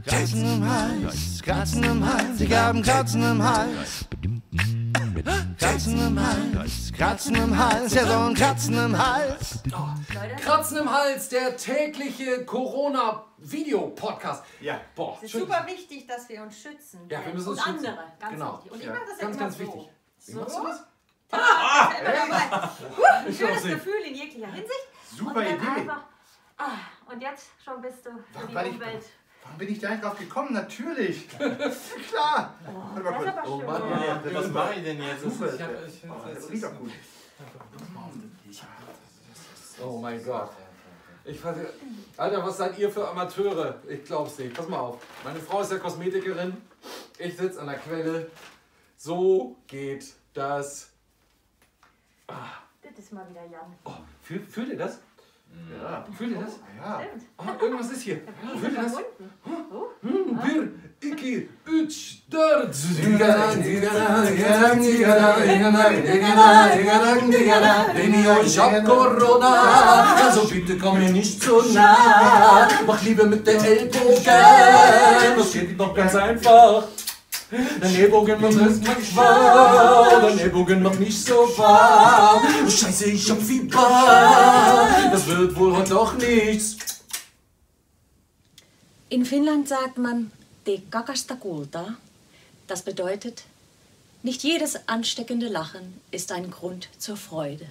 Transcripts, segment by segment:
Kratzen im Hals, Kratzen im Hals, ich hab ein Kratzen im Hals. Kratzen im Hals, Kratzen im Hals, ja so ein Kratzen im Hals. Kratzen im Hals, der tägliche Corona-Video-Podcast. Ja. Boah, Es ist super wichtig, dass wir uns schützen. Ja, wir müssen uns und schützen. andere, ganz Genau. wichtig. Und ich Ja. mache das Ganz, immer ganz so. wichtig. Wie So. machst du das? Schönes glaub's nicht. Gefühl in jeglicher Hinsicht. Super und dann Idee. Einfach, und jetzt schon bist du für die Weil Umwelt. Warum bin ich da nicht drauf gekommen? Natürlich. Klar. Warte mal Das ist kurz. aber schön. Mann, Ja, Was mache ich denn jetzt? Super. Das Das riecht doch gut. Oh mein Gott. Alter, was seid ihr für Amateure? Ich glaub's nicht. Pass mal auf. Meine Frau ist ja Kosmetikerin. Ich sitze an der Quelle. So geht das. Das ist mal wieder Jan. Oh, fühlt ihr das? Ja. Fühlt ihr das? Ja. Stimmt. Oh, irgendwas ist hier. Fühlt ihr das? Verbunden. Bir, iki, üç, dört. Ich hab Corona, also bitte komm mir nicht zu nah. Mach lieber mit der Ellbogen, das geht doch ganz einfach. Dein Ellbogen macht nicht warm, dein Ellbogen macht nicht so warm. Oh, Scheiße, ich hab Fieber, das wird wohl heute doch nichts. In Finnland sagt man "te kakasta kultaa". Das bedeutet, nicht jedes ansteckende Lachen ist ein Grund zur Freude.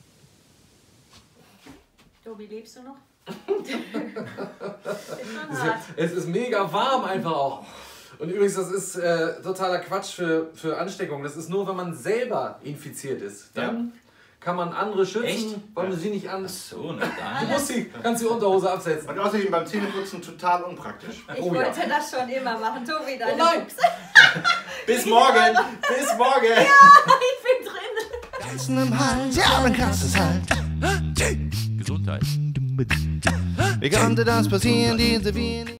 Tobi, lebst du noch? Ist schon hart. Es ist mega warm einfach auch. Und übrigens, das ist totaler Quatsch für Ansteckung. Das ist nur, wenn man selber infiziert ist. Dann kann man andere schützen, Echt? weil man sie nicht an... So, na Du dann. kannst die Unterhose absetzen. Und außerdem beim Zähneputzen total unpraktisch. Ich Oh ja. wollte das schon immer machen. Tobi, deine nein. Buchse. Bis morgen. Bis morgen. Ich bin drin. Kratzen im Hals, ja, ein Kratzen im Hals. Gesundheit. Wie konnte das passieren, diese Wien?